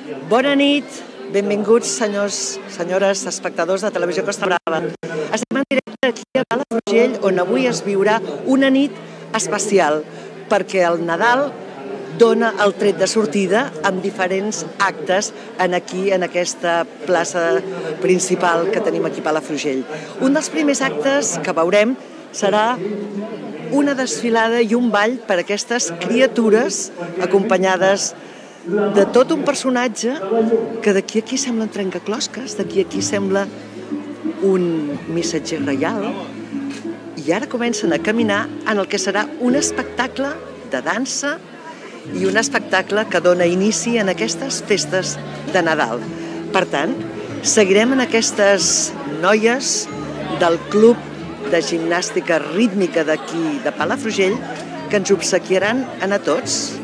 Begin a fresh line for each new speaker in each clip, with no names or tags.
Bona nit, benvinguts senyores, espectadors de Televisió Costa Brava. Estem en directe aquí a Palafrugell, on avui es viurà una nit especial, perquè el Nadal dona el tret de sortida amb diferents actes aquí, en aquesta plaça principal que tenim aquí a Palafrugell. Un dels primers actes que veurem serà una desfilada i un ball per a aquestes criatures acompanyades de tot un personatge que d'aquí a aquí semblen trencaclosques, d'aquí a aquí sembla un missatger reial, i ara comencen a caminar en el que serà un espectacle de dansa i un espectacle que dona inici en aquestes festes de Nadal. Per tant, seguirem en aquestes noies del Club de Gimnàstica Rítmica d'aquí, de Palafrugell, que ens obsequiaran a tots.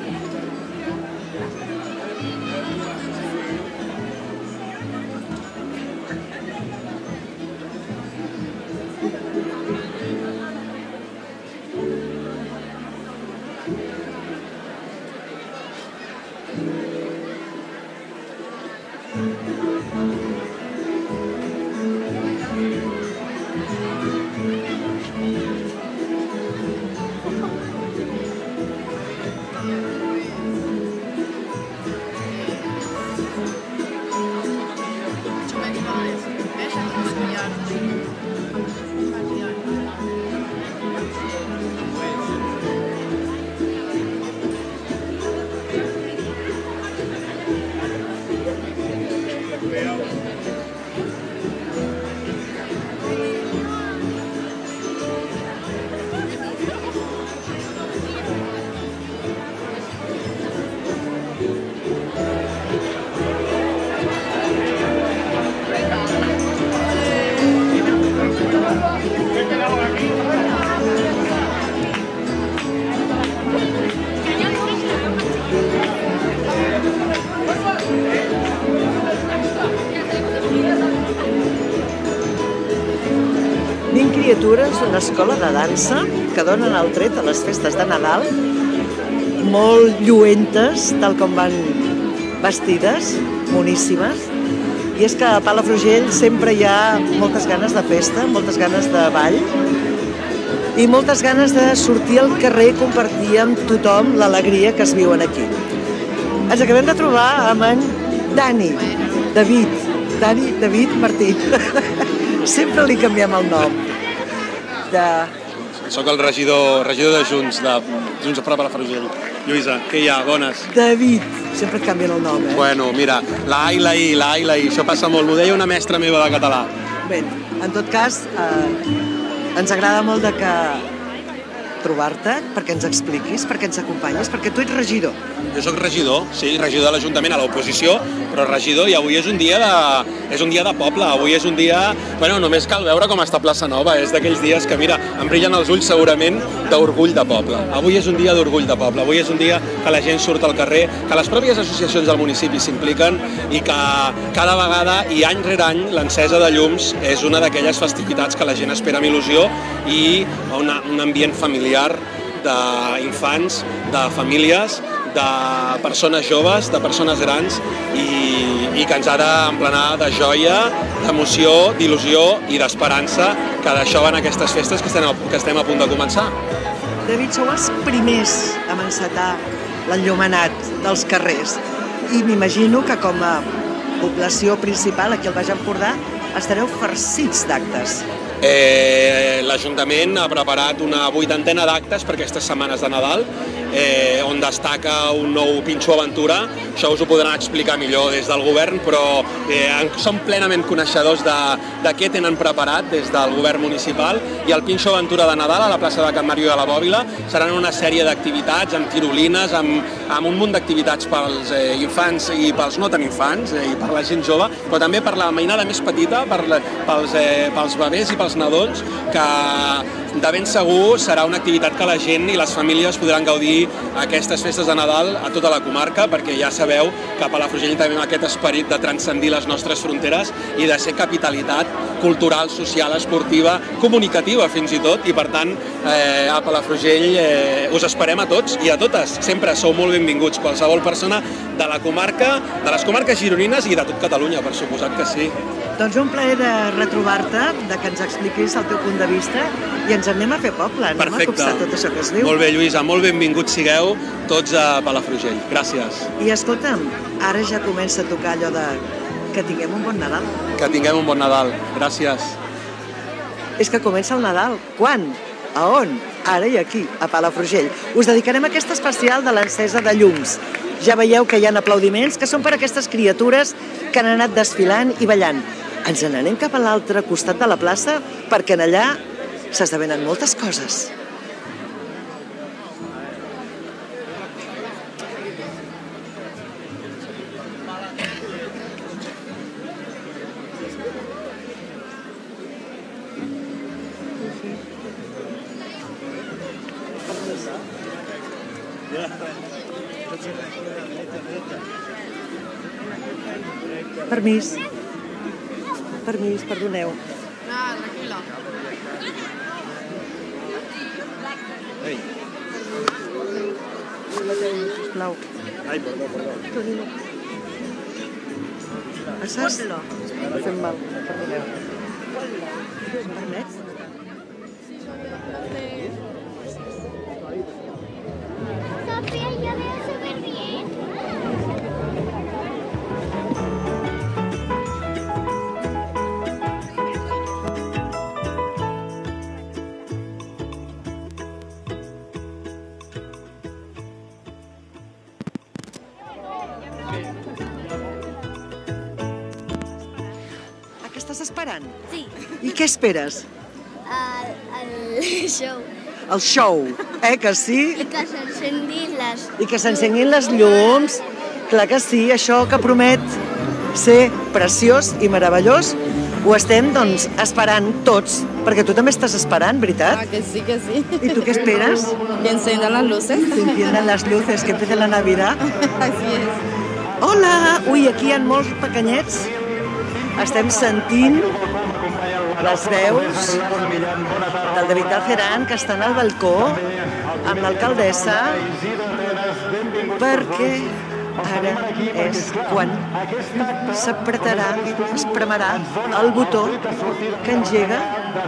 Criatures d'una escola de dansa que donen el tret a les festes de Nadal, molt lluentes, tal com van vestides, moníssimes. I és que a Palafrugell sempre hi ha moltes ganes de festa, moltes ganes de ball i moltes ganes de sortir al carrer i compartir amb tothom l'alegria que es viuen aquí. Ens acabem de trobar amb en David Martí. Sempre li canviem el nom.
Soc el regidor de Junts per Palafrugell. Lluïsa, què hi ha? Bones.
David, sempre et canvien el nom,
Bueno, mira, la A i la I, això passa molt. M'ho deia una mestra meva de català.
Bé, en tot cas, ens agrada molt trobar-te, perquè ens expliquis, perquè ens acompanyis, perquè tu ets regidor.
Jo soc regidor, sí, regidor de l'Ajuntament a l'oposició, però regidor, i avui és un dia de poble, avui és un dia... Bueno, només cal veure com està Plaça Nova, és d'aquells dies que, mira, em brillen els ulls segurament d'orgull de poble. Avui és un dia d'orgull de poble, avui és un dia que la gent surt al carrer, que les pròpies associacions del municipi s'impliquen i que cada vegada i any rere any l'encesa de llums és una d'aquelles festivitats que la gent espera amb il·lusió i un ambient familiar d'infants, de famílies, de persones joves, de persones grans i que ens ha d'emplenar de joia, d'emoció, d'il·lusió i d'esperança que d'això van aquestes festes que estem a punt de començar.
David, sou els primers a encetar l'enllumenat dels carrers i m'imagino que com a població principal aquí al Baix Empordà estareu farcits d'actes.
L'Ajuntament ha preparat una 80ena d'actes per aquestes setmanes de Nadal, on destaca un nou Pinxo Aventura. Això us ho podran explicar millor des del govern, però som plenament coneixedors de què tenen preparat des del govern municipal, i el Pinxo Aventura de Nadal a la plaça de Can Mario de la Bòbila seran una sèrie d'activitats, amb tirolines, amb un munt d'activitats pels infants i pels no tan infants, i per la gent jove, però també per la mainada més petita, pels bebès i pels als nadons, que de ben segur serà una activitat que la gent i les famílies podran gaudir aquestes festes de Nadal a tota la comarca, perquè ja sabeu que a Palafrugell tenim aquest esperit de transcendir les nostres fronteres i de ser capitalitat cultural, social, esportiva, comunicativa fins i tot, i per tant a Palafrugell us esperem a tots i a totes, sempre sou molt benvinguts, qualsevol persona de la comarca, de les comarques gironines i de tot Catalunya, per suposat que sí.
Doncs un plaer de retrobar-te, de que ens expliquis el teu punt de vista i ens anem a fer poble, anem a copsar tot això que es diu.
Molt bé, Lluïsa, molt benvinguts sigueu tots a Palafrugell. Gràcies.
I escolta'm, ara ja comença a tocar allò de que tinguem un bon Nadal.
Que tinguem un bon Nadal. Gràcies.
És que comença el Nadal. Quan? A on? Ara i aquí, a Palafrugell. Us dedicarem a aquest especial de l'encesa de llums. Ja veieu que hi ha aplaudiments que són per aquestes criatures que han anat desfilant i ballant. Ens n'anem cap a l'altre costat de la plaça perquè en allà s'esdevenen moltes coses. Permís. Permís, perdoneu.
Tranquil·la.
Ei.
Sisplau.
Ai, perdó.
Saps? Fem mal, perdoneu. Permets?
Sofía, yo veo súper bien.
A què estàs esperant?
Sí,
I què esperes?
el show.
El show, que sí?
Que s'encendin les...
I que s'encenguin les llums. Clar que sí, això que promet ser preciós i meravellós, ho estem, doncs, esperant tots, perquè tu també estàs esperant, veritat?
Que sí, que sí.
I tu què esperes?
Que enciendan las luces.
Que enciendan las luces, que empiece la Navidad.
Así es.
Hola! Ui, aquí hi ha molts pequenyets. Estem sentint les veus del David Alceran, que estan al balcó amb l'alcaldessa, perquè ara és quan s'apretarà, es premarà el botó que engega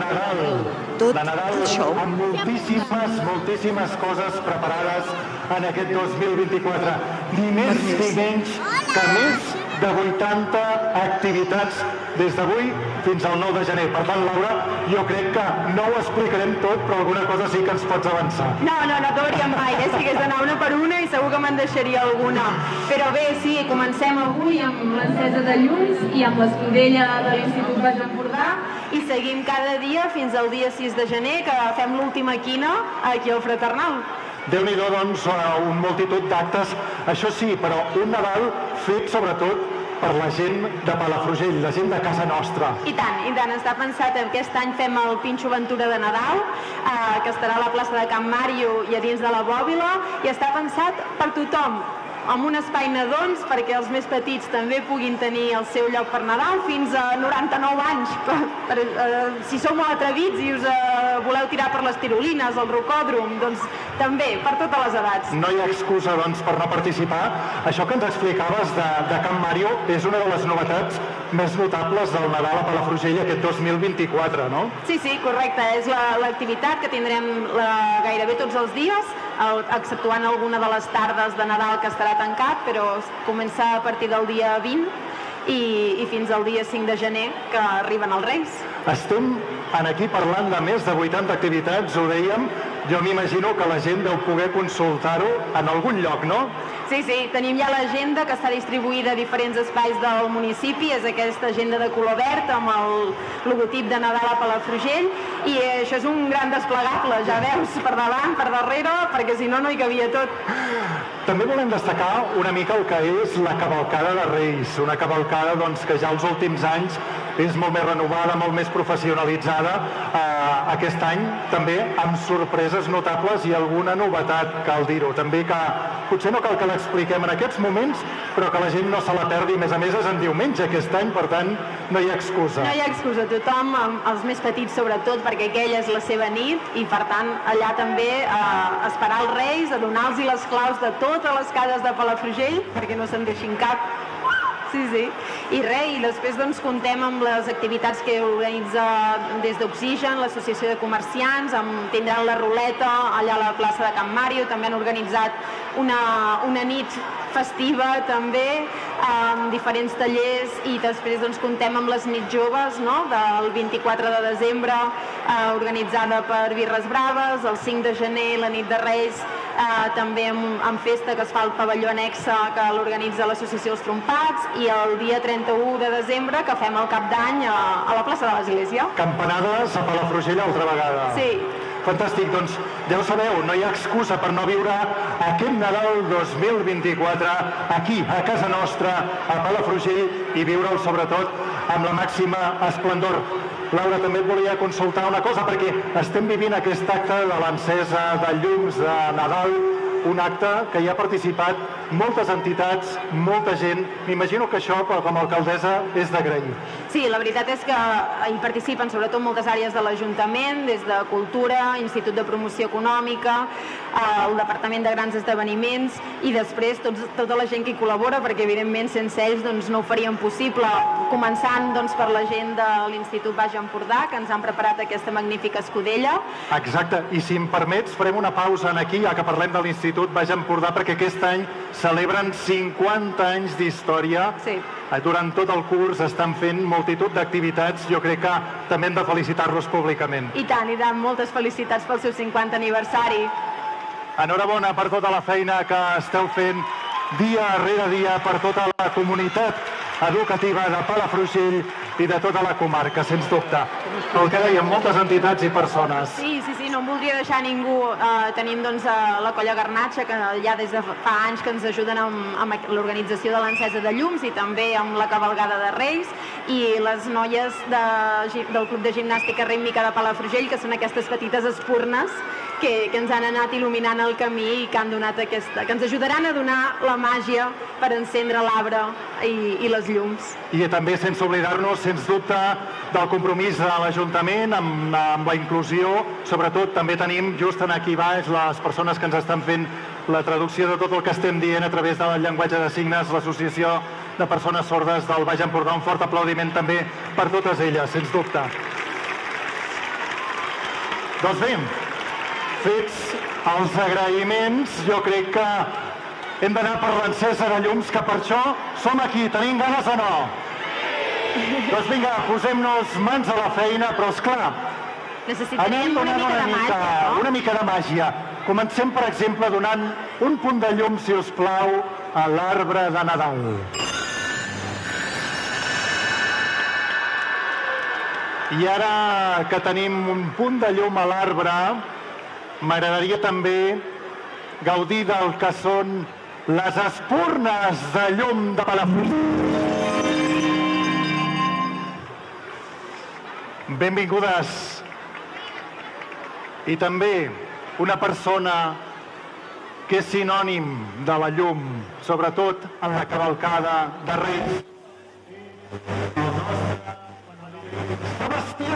tot el show.
Moltíssimes coses preparades en aquest 2024. Ni més ni menys que més de 80 activitats des d'avui fins al 9 de gener. Per tant, Laura, jo crec que no ho explicarem tot, però alguna cosa sí que ens pots avançar.
No acabaríem mai, si hagués d'anar una per una i segur que me'n deixaria alguna. Però bé, sí, comencem avui amb l'encesa de llums i amb l'escudella de l'Institut Baix Empordà i seguim cada dia fins al dia 6 de gener, que fem l'última quina aquí al Fraternal.
Déu-n'hi-do, doncs, una multitud d'actes. Això sí, però un Nadal fet sobretot per la gent de Palafrugell, la gent de casa nostra.
I tant, està pensat. Aquest any fem el Pinxo Aventura de Nadal, que estarà a la plaça de Can Màrio i a dins de la Bòbila, i està pensat per tothom, amb un espai nadons perquè els més petits també puguin tenir el seu lloc per Nadal fins a 99 anys. Si sou molt atrevits i us voleu tirar per les tirolines, el rocòdrom, doncs també, per totes les edats.
No hi ha excusa, doncs, per no participar. Això que ens explicaves de Can Màrio és una de les novetats més notables del Nadal a Palafrugell aquest 2024, no?
Sí, correcte. És l'activitat que tindrem gairebé tots els dies, exceptuant alguna de les tardes de Nadal que estarà tancat, però comença a partir del dia 20 i fins al dia 5 de gener, que arriben els Reis.
Estem aquí parlant de més de 80 activitats, ho dèiem. Jo m'imagino que la gent deu poder consultar-ho en algun lloc, no?
Sí, tenim ja l'agenda que està distribuïda a diferents espais del municipi. És aquesta agenda de color verd amb el logotip de Nadal a Palafrugell, i això és un gran desplegable, ja veus, per davant, per darrere, perquè si no, no hi cabia tot.
També volem destacar una mica el que és la cavalcada de Reis, una cavalcada doncs, que ja els últims anys és molt més renovada, molt més professionalitzada. Aquest any també amb sorpreses notables i alguna novetat, cal dir-ho. També que potser no cal que l'expliquem en aquests moments, però que la gent no se la perdi. A més és en diumenge aquest any, per tant, no hi ha excusa.
No hi ha excusa. Tothom, els més petits sobretot, perquè aquella és la seva nit i, per tant, allà també esperar els Reis, a donar-los les claus de totes les cases de Palafrugell, perquè no se'n deixin cap. Sí. I res, i després doncs contem amb les activitats que organitza des d'Oxigen, l'Associació de Comerciants, tindran la ruleta allà a la plaça de Can Màrio, també han organitzat una nit festiva també, amb diferents tallers, i després doncs contem amb les nits joves, no?, del 24 de desembre, organitzada per Birres Braves, el 5 de gener, la nit de Reis, també amb festa que es fa al pavelló annexa que l'organitza l'Associació Els Trompats, i el dia 31 de desembre que fem el cap d'any a la plaça de l'Església.
Campanades a Palafrugell altra vegada.
Sí.
Fantàstic, doncs ja ho sabeu, no hi ha excusa per no viure aquest Nadal 2024 aquí, a casa nostra, a Palafrugell, i viure'l sobretot amb la màxima esplendor. Laura, també et volia consultar una cosa, perquè estem vivint aquest acte de l'encesa de llums de Nadal, un acte que hi ha participat moltes entitats, molta gent. M'imagino que això, com a alcaldessa, és d'agrair.
Sí, la veritat és que hi participen sobretot moltes àrees de l'Ajuntament, des de Cultura, Institut de Promoció Econòmica, el Departament de Grans Esdeveniments, i després tota la gent que hi col·labora, perquè evidentment sense ells doncs, no ho faríem possible, començant doncs, per la gent de l'Institut Baix Empordà, que ens han preparat aquesta magnífica escudella.
Exacte, i si em permets farem una pausa aquí, ja que parlem de l'Institut Baix Empordà, perquè aquest any celebren 50 anys d'història.
Sí.
Durant tot el curs estan fent multitud d'activitats. Jo crec que també hem de felicitar-los públicament.
I tant, moltes felicitats pel seu 50 aniversari.
Enhorabona per tota la feina que esteu fent dia rere dia per tota la comunitat educativa de Palafrugell i de tota la comarca, sens dubte. El que dèiem, moltes entitats i persones.
Sí, no em voldria deixar ningú. Tenim doncs la Colla Garnatxa, que ja des de fa anys que ens ajuden amb l'organització de l'encesa de llums i també amb la cavalgada de Reis, i les noies del Club de Gimnàstica Rítmica de Palafrugell, que són aquestes petites espurnes que ens han anat il·luminant el camí i que ens ajudaran a donar la màgia per encendre l'arbre i les llums.
I també sense oblidar-nos, sens dubte, del compromís de l'Ajuntament amb la inclusió. Sobretot també tenim just aquí baix les persones que ens estan fent la traducció de tot el que estem dient a través del llenguatge de signes, l'Associació de Persones Sordes del Baix Empordà. Un fort aplaudiment també per totes elles, sens dubte. Doncs bé, fets els agraïments, jo crec que hem d'anar per l'encesa de llums, que per això som aquí. Tenim ganes o no? Doncs vinga, posem-nos mans a la feina, però esclar,
necessitaríem una mica de màgia, no?
Una mica de màgia. Comencem, per exemple, donant un punt de llum, si us plau, a l'arbre de Nadal. I ara que tenim un punt de llum a l'arbre, m'agradaria també gaudir del que són les espurnes de llum de Palafrugell. Benvingudes. I també una persona que és sinònim de la llum, sobretot en la cavalcada de Reis. Sebastià!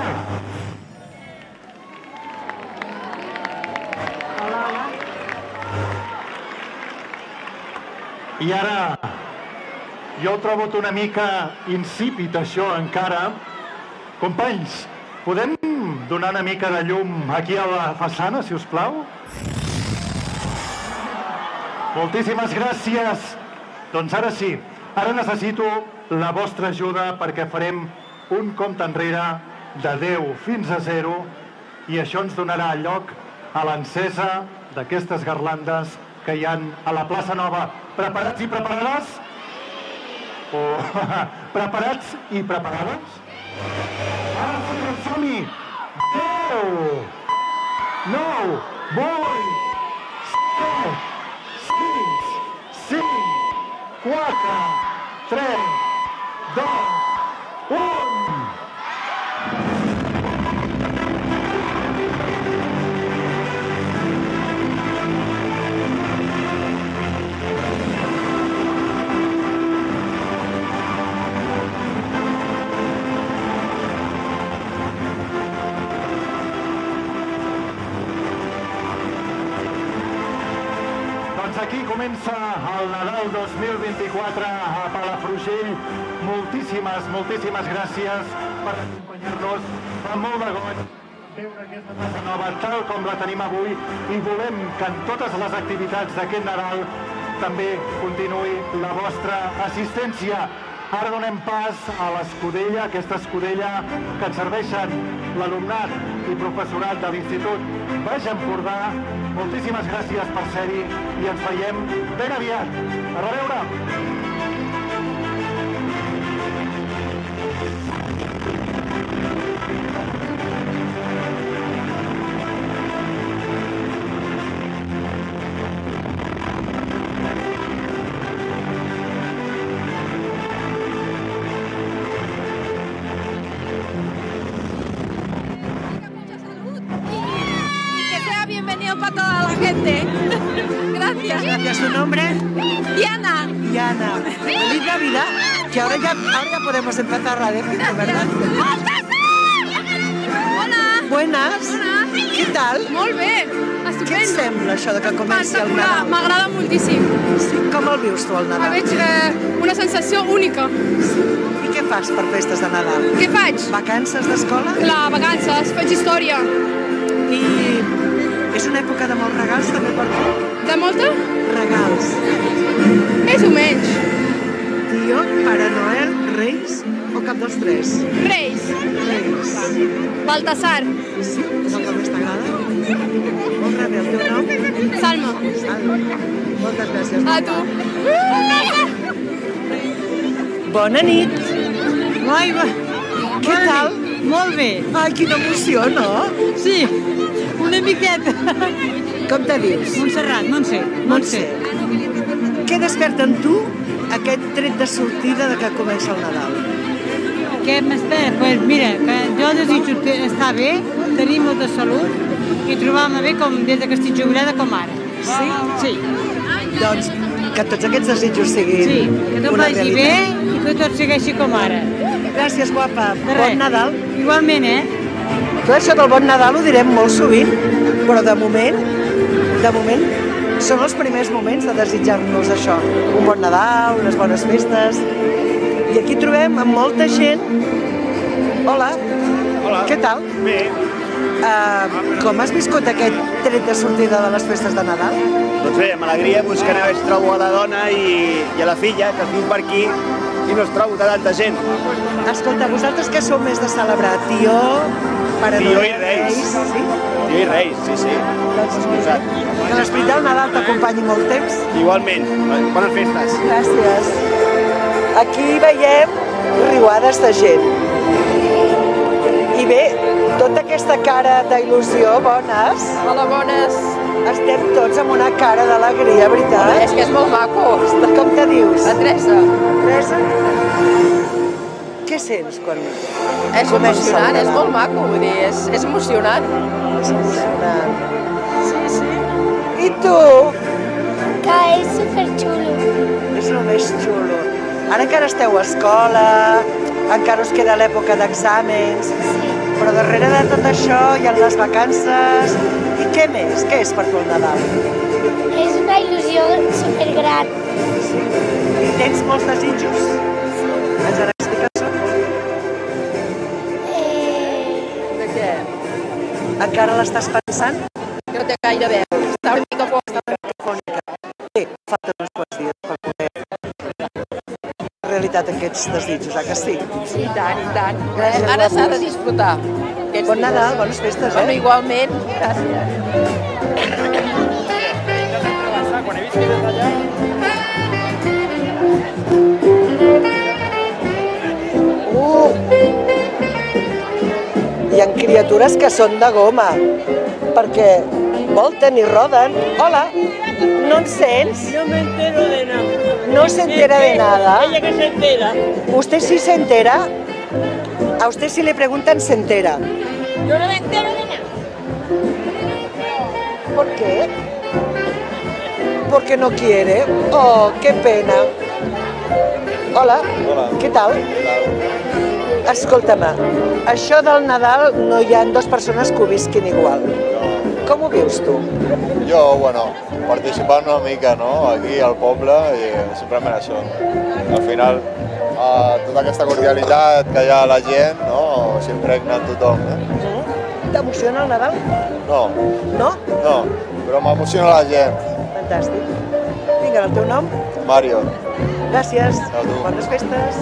I ara, jo ho trobo una mica insípid, això, encara. Companys, podem donar una mica de llum aquí a la façana, si us plau? Moltíssimes gràcies. Doncs ara sí, ara necessito la vostra ajuda perquè farem un compte enrere de 10 fins a 0 i això ens donarà lloc a l'encesa d'aquestes garlandes que hi ha a la plaça Nova. Preparats i preparades? Preparats i preparades? Ara sí que som-hi! 10, 9, 8, 7, 6, 5, 4, 3, 2, 1... Doncs aquí comença el Nadal 2024 a Palafrugell. Moltíssimes gràcies per acompanyar-nos. Fa molt de goig veure aquesta plaça nova tal com la tenim avui i volem que en totes les activitats d'aquest Nadal també continuï la vostra assistència. Ara donem pas a l'escudella, aquesta escudella que ens serveixen l'alumnat i professorat de l'Institut Baix Empordà. Moltíssimes gràcies per ser-hi i ens veiem ben aviat. A reveure!
Para toda la gente. Gracias.
¿Y su nombre?
Diana.
Diana. Feliz Navidad. Que ahora ya podemos empezar a decir, ¿verdad?
Hola.
Buenas.
Hola.
Què tal?
Molt bé. Estupendo.
Què et sembla això de que comenci el Nadal?
M'agrada moltíssim.
Sí, com el vius tu, el Nadal?
Veig una sensació única.
I què fas per festes de Nadal?
Què faig?
Vacances d'escola?
Clar, vacances, faig història.
I és una època de molts regals també per tu?
De molta?
Regals.
Més o menys.
Tio, Pare Noel, Reis o cap dels tres?
Reis.
Reis.
Baltasar.
Sí, és el que més t'agrada? Molt bé, el teu nom?
Salma.
Salma. Moltes gràcies.
A tu.
Bona nit.
Ai,
Què tal?
molt bé.
Ai, quina emoció, no?
Sí, una miqueta.
Com te dius?
Montse.
Montse. Què desperta en tu aquest tret de sortida de que comença el Nadal?
Què m'espera? Pues mira, que jo desitjo estar bé, tenir molta salut i trobar-me bé com des que estic jubilada com ara.
Sí?
Sí.
Doncs que tots aquests desitjos siguin
Sí, que tot
una
vagi bé
realitat.
i que tot segueixi com ara.
Gràcies, guapa.
De res.
Bon Nadal.
Igualment,
Tot això del bon Nadal ho direm molt sovint, però de moment, són els primers moments de desitjar-nos això. Un bon Nadal, unes bones festes. I aquí trobem amb molta gent. Hola.
Hola.
Què tal?
Bé.
Com has viscut aquest tret de sortida de les festes de Nadal?
Doncs bé, amb alegria, que ara veig trobo a la dona i a la filla, que estic per aquí, i no es trobo de tanta gent.
Escolta, vosaltres què sou més de celebrar? Tio, Pare
Tio
Noel,
i Reis.
Sí?
Tio i Reis, sí.
Doncs
Excusat.
que l'esperit del Nadal t'acompanyi molt temps.
Igualment. Bones festes.
Gràcies. Aquí veiem riuades de gent. I bé, tota aquesta cara d'il·lusió, bones.
Hola, bones.
Estem tots amb una cara d'alegria, veritat?
És que és molt maco.
Com te dius?
La Teresa.
Teresa? Què sents quan
És
comença el
emocionant, és
Nadal?
molt maco, vull dir, és emocionant.
És emocionant. Sí. I tu?
Que és superxulo.
És el més xulo. Ara encara esteu a escola, encara us queda l'època d'exàmens, però darrere de tot això hi ha les vacances. I què més? Què és per tu el Nadal?
És una il·lusió supergran.
Sí. I tens molts desitjos? Ens en expliques un?
De què?
Encara l'estàs pensant?
Que no té gaire veu. Està una mica fort.
Bé, falten uns quants dies per poder realitat aquests desitjos, que sí?
I tant, i tant.
Gràcies,
Ara s'ha de
guapos.
disfrutar.
Bon Nadal, bones festes,
Bueno, igualment. Gràcies.
Hi ha criatures que són de goma, perquè volten i roden. Hola, ¿no en sents?
No me entero de nada.
¿No se entera de nada?
Ella que se entera.
¿Usted sí se entera? A usted si le preguntan, se entera.
Yo no me entero de nada.
¿Por qué? Porque no quiere. Oh, qué pena. Hola.
Hola.
Què tal? Escolta'm, això del Nadal no hi ha dues persones que ho visquin igual. Com ho vius tu?
Jo, bueno, participant una mica, no?, aquí al poble, i simplement això. Al final, tota aquesta cordialitat que hi ha a la gent, no?, s'impregna en tothom,
T'emociona el Nadal?
No.
No?
No, però m'emociona la gent.
Fantàstic. Vinga, el teu nom?
Mario.
Gràcies. Bones festes.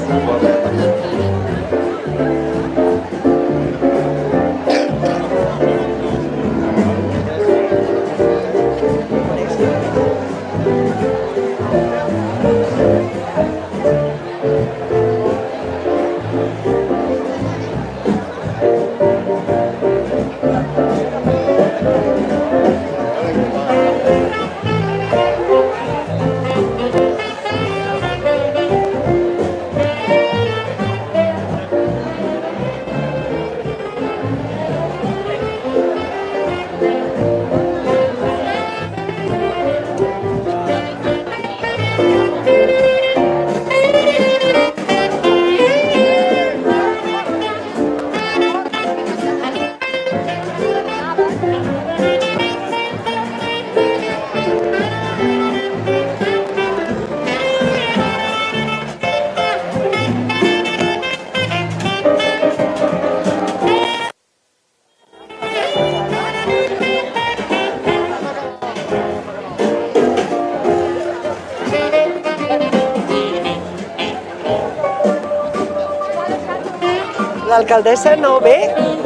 L'alcaldessa no ve?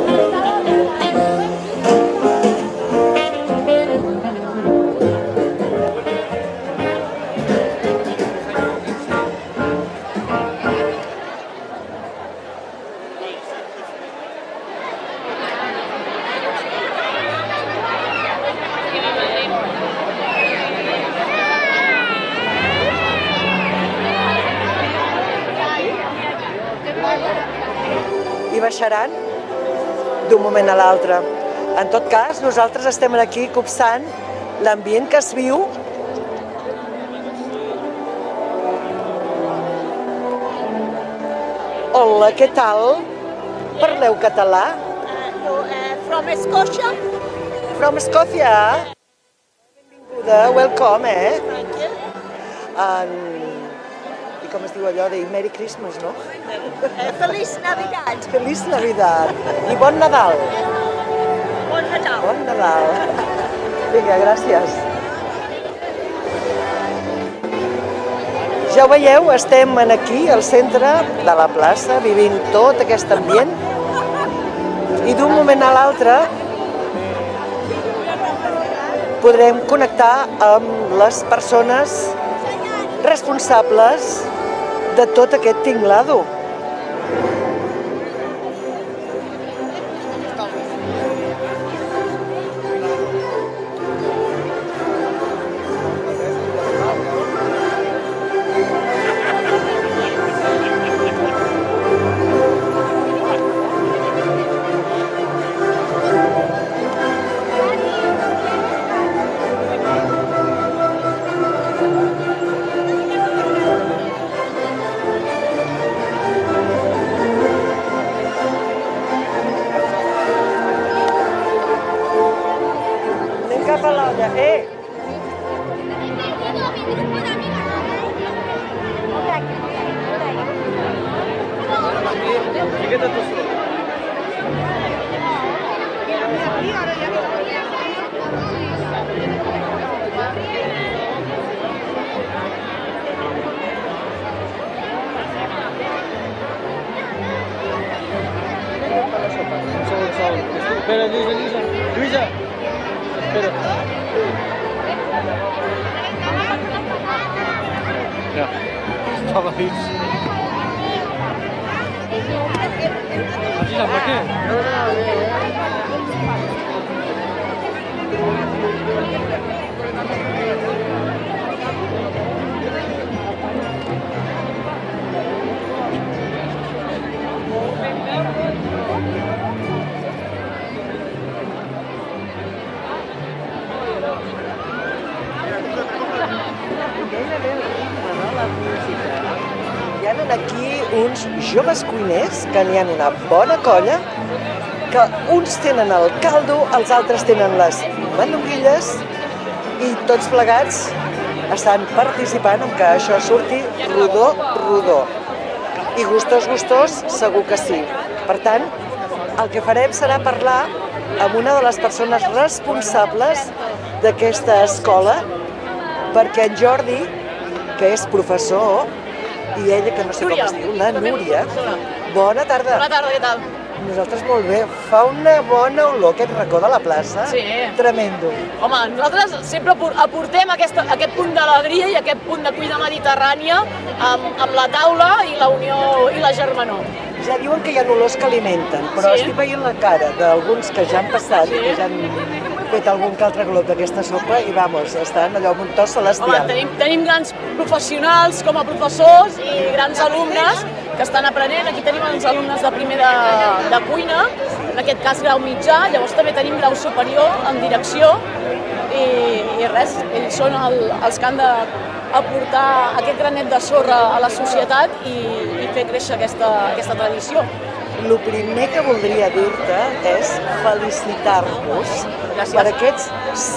I baixaran d'un moment a l'altre. En tot cas, nosaltres estem aquí copsant l'ambient que es viu. Hola, què tal? Parleu català?
From Scotia.
From Scotia? Benvinguda, welcome,
Thank you.
I com es diu allò de Merry Christmas, no?
Feliç Navidad.
Feliç Navidad. I bon Nadal.
Bon Nadal.
Bon Nadal. Vinga, gràcies. Ja ho veieu, estem aquí al centre de la plaça, vivint tot aquest ambient. I d'un moment a l'altre podrem connectar amb les persones responsables de tot aquest tinglado.
Espera, Lluïsa. Lluïsa! Espera. Ja, estava dins. Lluïsa, per què?
Hi ha aquí uns joves cuiners que n'hi ha una bona colla, que uns tenen el caldo, els altres tenen les mandonguilles i tots plegats estan participant en que això surti rodó, rodó. I gustós, segur que sí. Per tant, el que farem serà parlar amb una de les persones responsables d'aquesta escola, perquè en Jordi, que és professor, i ella, que no sé com es diu, la Núria. Bona tarda.
Bona tarda, què tal?
Nosaltres molt bé. Fa una bona olor aquest racó de la plaça.
Sí.
Tremendo.
Home, nosaltres sempre aportem aquest punt d'alegria i aquest punt de cuina mediterrània amb la taula i la unió i la germanor.
Ja diuen que hi ha olors que alimenten, però estic veient la cara d'alguns que ja han passat i que ja han fet algun que altre glob d'aquesta sopa i, vamos, estan allò amb un to celestial.
Home, tenim grans professionals com a professors i grans alumnes que estan aprenent. Aquí tenim els alumnes de primer de cuina, en aquest cas grau mitjà, llavors també tenim grau superior en direcció i res, ells són els que han d'aportar aquest granet de sorra a la societat i fer créixer aquesta tradició.
El primer que voldria dir-te és felicitar-vos per aquests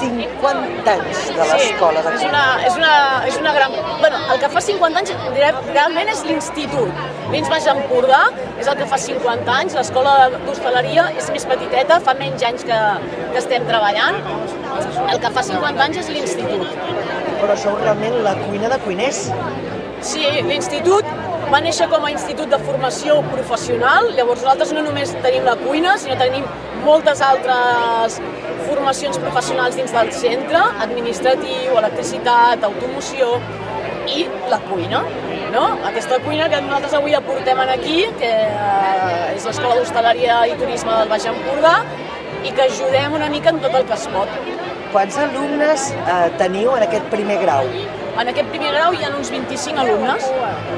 50 anys de l'escola de cuina.
És una gran... Bueno, el que fa 50 anys realment és l'Institut. L'Ins Baix Empordà és el que fa 50 anys, l'escola d'hostaleria és més petiteta, fa menys anys que estem treballant. El que fa 50 anys és l'Institut.
Però sou realment la cuina de cuiners.
Sí, l'Institut va néixer com a institut de formació professional, llavors nosaltres no només tenim la cuina, sinó tenim moltes altres formacions professionals dins del centre, administratiu, electricitat, automoció i la cuina. No? Aquesta cuina que nosaltres avui aportem aquí, que és l'Escola d'Hostaleria i Turisme del Baix Empordà, i que ajudem una mica en tot el que es pot.
Quants alumnes teniu en aquest primer grau?
En aquest primer grau hi ha uns 25 alumnes.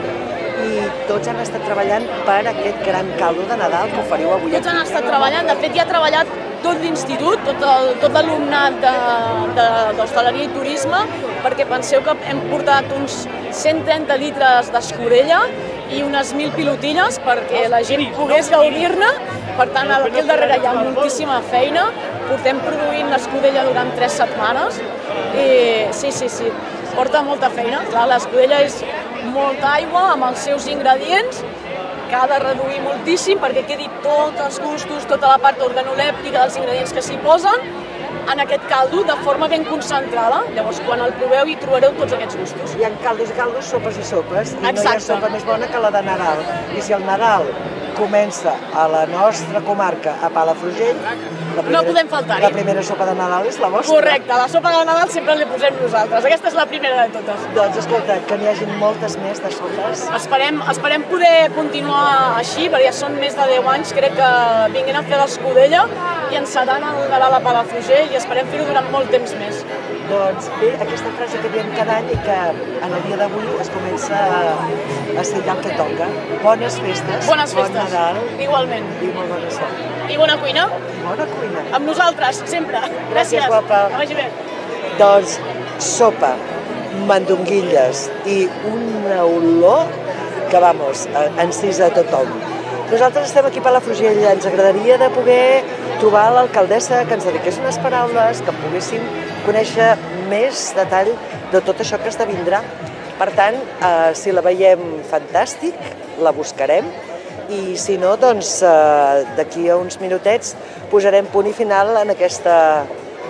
I tots han estat treballant per aquest gran caldo de Nadal que oferiu avui aquí.
Tots han estat treballant, de fet ja ha treballat tot l'institut, tot l'alumnat d'hostaleria i turisme, perquè penseu que hem portat uns 130 litres d'escudella i unes 1.000 pilotilles perquè la gent pogués gaudir-ne. Per tant, aquí al darrere hi ha moltíssima feina. Portem produint l'escudella durant 3 setmanes i sí, porta molta feina. L'escudella és molta aigua amb els seus ingredients, que ha de reduir moltíssim perquè quedi tots els gustos, tota la part organolèptica dels ingredients que s'hi posen en aquest caldo de forma ben concentrada. Llavors, quan el proveu hi trobareu tots aquests gustos.
Hi ha caldos i caldos, sopes i sopes, i no hi ha sopa més bona que la de Nadal. I si el Nadal comença a la nostra comarca, a Palafrugell,
no podem faltar-hi.
La primera sopa de Nadal és la vostra.
Correcte, la sopa de Nadal sempre la posem nosaltres. Aquesta és la primera de totes.
Doncs escolta, que n'hi hagi moltes més de sopes.
Esperem poder continuar així, perquè ja són més de 10 anys, crec que vinguin a fer l'escudella i encetant el Nadal a Palafrugell i esperem fer-ho durant molt temps més.
Doncs bé, aquesta frase que diem cada any i que en el dia d'avui es comença a ser allà el que toca. Bones festes.
Bones festes.
Bon Nadal.
Igualment.
I molt bona sort.
I bona cuina.
Bona cuina.
Amb nosaltres, sempre.
Gràcies, guapa.
Que vagi bé.
Doncs sopa, mandonguilles i una olor que, vamos, encisa a tothom. Nosaltres estem aquí a Palafrugell, ens agradaria de poder trobar l'alcaldessa que ens dediqués unes paraules, que poguéssim conèixer més detall de tot això que esdevindrà. Per tant, si la veiem fantàstic, la buscarem, i si no, doncs d'aquí a uns minutets posarem punt i final en aquesta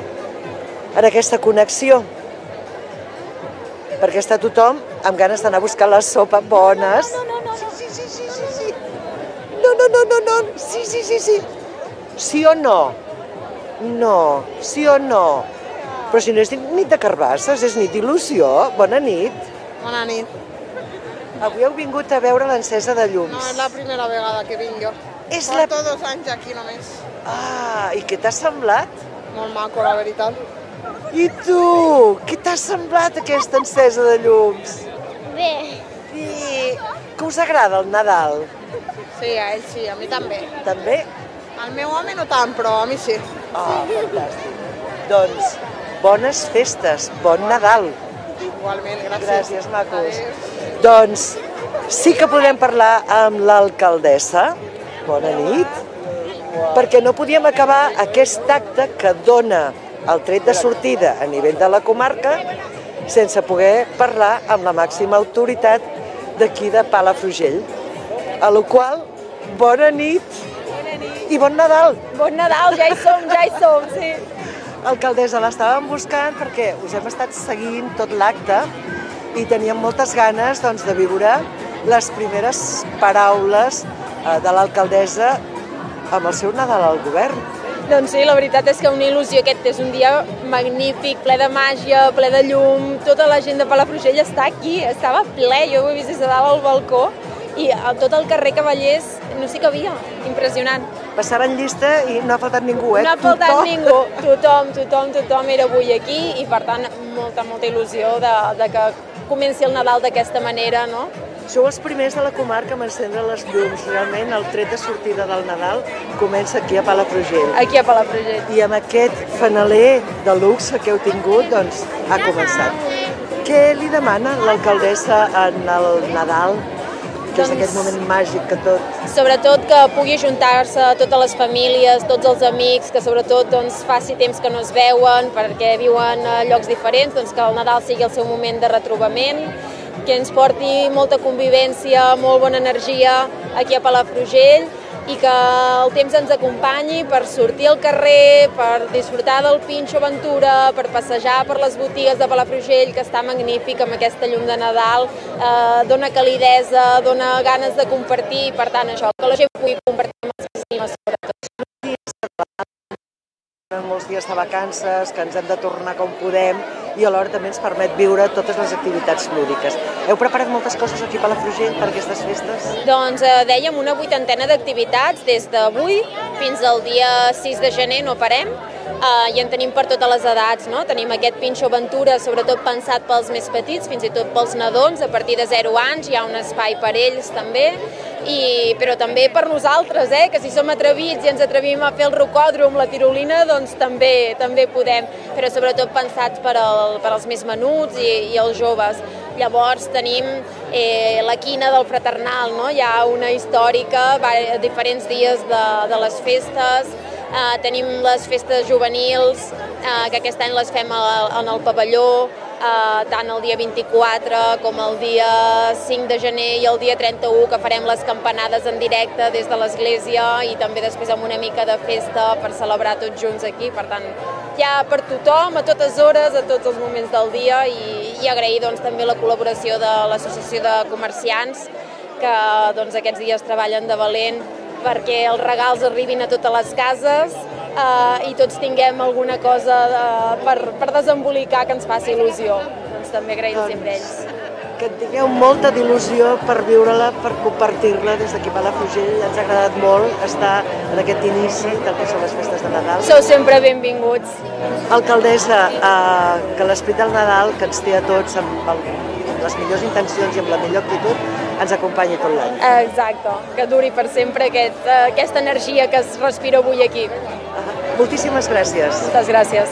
connexió. Perquè està tothom amb ganes d'anar a buscar les sopes bones. No. Sí. Sí o no? No. Sí o no? Però si no és nit de carbasses, és nit d'il·lusió. Bona nit.
Bona nit.
Avui heu vingut a veure l'encesa de llums.
No, és la primera vegada que vinc jo. Porto 2 anys aquí només.
Ah, i què t'ha semblat?
Molt maco, la veritat.
I tu? Què t'ha semblat aquesta encesa de llums?
Bé.
Sí. Que us agrada el Nadal?
Sí, a ell sí, a mi també.
També?
Al meu home no tant, però a mi sí.
Ah, fantàstic. Doncs, bones festes, bon Nadal.
Igualment, gràcies.
Gràcies, macos. Doncs sí que podem parlar amb l'alcaldessa. Bona nit. Perquè no podíem acabar aquest acte que dona el tret de sortida a nivell de la comarca sense poder parlar amb la màxima autoritat d'aquí de Palafrugell. A la qual, bona nit i bon Nadal!
Bon Nadal, ja hi som, sí.
Alcaldessa, l'estàvem buscant perquè us hem estat seguint tot l'acte i teníem moltes ganes de viure les primeres paraules de l'alcaldessa amb el seu Nadal al govern.
Doncs sí, la veritat és que una il·lusió, aquest és un dia magnífic, ple de màgia, ple de llum, tota la gent de Palafrugell està aquí, estava ple, jo ho he vist des de dalt al balcó i a tot el carrer Cavallers no s'hi cabia, impressionant.
Passaven llista i no ha faltat ningú,
No ha faltat ningú, tothom era avui aquí i per tant molta il·lusió de que comenci el Nadal d'aquesta manera, no?
Sou els primers de la comarca a encendre les llums. Realment el tret de sortida del Nadal comença aquí a Palafrugell.
Aquí a Palafrugell.
I amb aquest fanaler de luxe que heu tingut, doncs ha començat. Què li demana l'alcaldessa en el Nadal, que és aquest moment màgic que tot...
Sobretot que pugui ajuntar-se totes les famílies, tots els amics, que sobretot faci temps que no es veuen perquè viuen a llocs diferents, que el Nadal sigui el seu moment de retrobament, que ens porti molta convivència, molt bona energia aquí a Palafrugell i que el temps ens acompanyi per sortir al carrer, per disfrutar del Pinxo Aventura, per passejar per les botigues de Palafrugell, que està magnífic amb aquesta llum de Nadal, dona calidesa, dona ganes de compartir, per tant això, que la gent pugui compartir amb els vecins, sobretot.
Molts dies de vacances, que ens hem de tornar com podem i alhora també ens permet viure totes les activitats lúdiques. Heu preparat moltes coses aquí a Palafrugell per aquestes festes?
Doncs dèiem una 80ena d'activitats des d'avui fins al dia 6 de gener, no parem, i en tenim per totes les edats, no? Tenim aquest Pinxo Aventura, sobretot pensat pels més petits, fins i tot pels nadons, a partir de 0 anys hi ha un espai per ells també, però també per nosaltres, que si som atrevits i ens atrevim a fer el rocòdrom, la tirolina, doncs també podem, però sobretot pensats per als més menuts i els joves. Llavors tenim la quina del fraternal, no? Hi ha una històrica, diferents dies de les festes, tenim les festes juvenils, que aquest any les fem en el pavelló, tant el dia 24 com el dia 5 de gener i el dia 31, que farem les campanades en directe des de l'església i també després amb una mica de festa per celebrar tots junts aquí. Per tant, hi ha per tothom, a totes hores, a tots els moments del dia i agrair també la col·laboració de l'Associació de Comerciants, que aquests dies treballen de valent perquè els regals arribin a totes les cases i tots tinguem alguna cosa per desembolicar que ens faci il·lusió. Doncs també agrair-los sempre a ells.
Que en tingueu molta d'il·lusió per viure-la, per compartir-la des d'aquí a Palafrugell. Ens ha agradat molt estar en aquest inici del que són les festes de Nadal.
Sou sempre benvinguts.
Alcaldessa, que l'esperit del Nadal, que ens té a tots amb les millors intencions i amb la millor actitud, ens acompanyi tot l'any.
Exacte, que duri per sempre aquesta energia que es respira avui aquí.
Moltíssimes gràcies.
Moltes gràcies.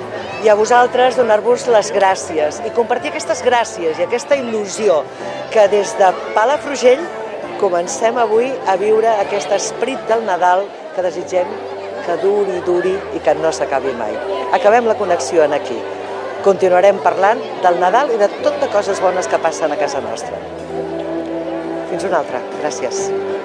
I a vosaltres donar-vos les gràcies i compartir aquestes gràcies i aquesta il·lusió que des de Palafrugell comencem avui a viure aquest esperit del Nadal que desitgem que duri i que no s'acabi mai. Acabem la connexió aquí. Continuarem parlant del Nadal i de tot de coses bones que passen a casa nostra. Fins una altra. Gràcies.